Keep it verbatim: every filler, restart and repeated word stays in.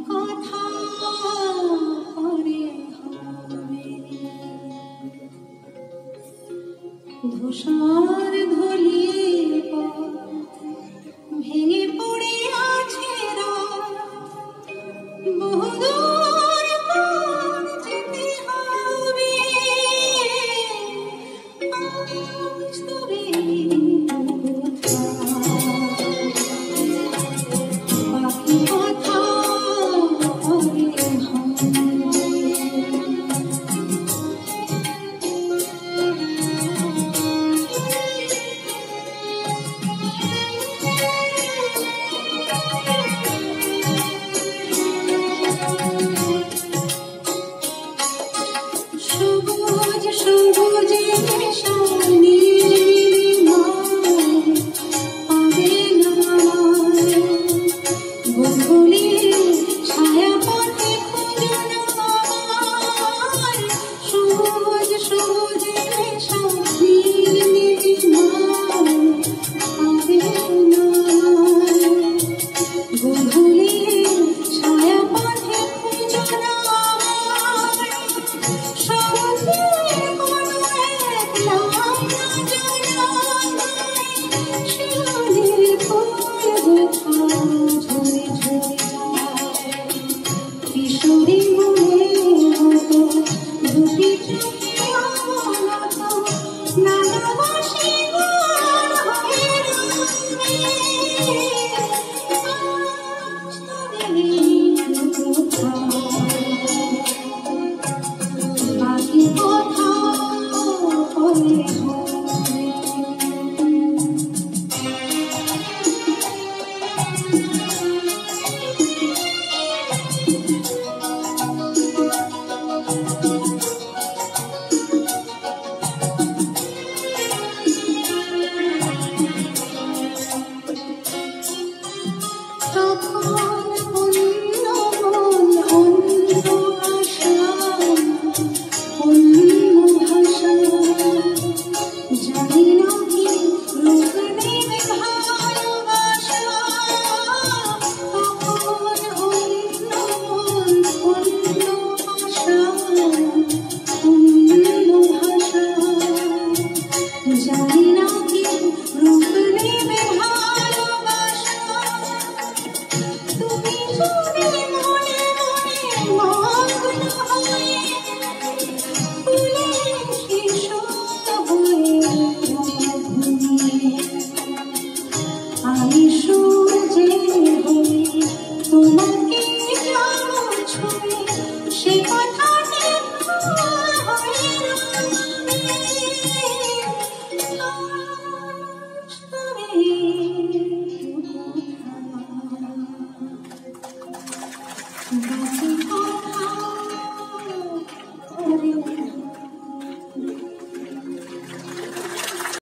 কথা পরে হবে ধূসর ধুলিয়ে পথ ভেঙে পড়ে আছে রাত বহুদূর পথ যেতে হবে আজ তবে বাকি কথা পরে সবুজ সবুজ ছায়া পথে সবুজ সবুজ গধূলি ছায়া পথে খুঁজো কিশোরী মনে হতো দুটি চোখে নানাবাসী গান হয়ে বাকি কথা পরে Thank you.